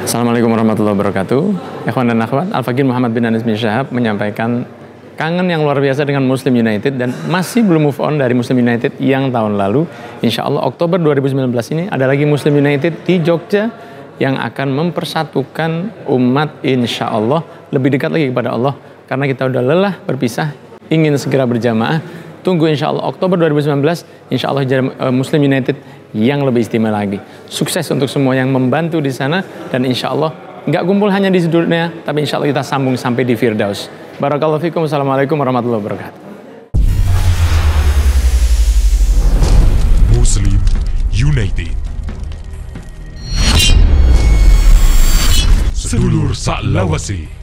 Assalamualaikum warahmatullahi wabarakatuh. Ikhwan dan akhwat, Al-Faqih Muhammad bin Anis bin Syahab menyampaikan kangen yang luar biasa dengan Muslim United dan masih belum move on dari Muslim United yang tahun lalu. Insya Allah Oktober 2019 ini ada lagi Muslim United di Jogja yang akan mempersatukan umat insya Allah lebih dekat lagi kepada Allah. Karena kita udah lelah berpisah, ingin segera berjamaah. Tunggu insya Allah Oktober 2019, insya Allah Muslim United yang lebih istimewa lagi. Sukses untuk semua yang membantu di sana dan insya Allah nggak kumpul hanya di dunia, tapi insya Allah kita sambung sampai di Firdaus. Barakallahu fikum. Assalamualaikum warahmatullahi wabarakatuh. Muslim United, sedulur sak lawase.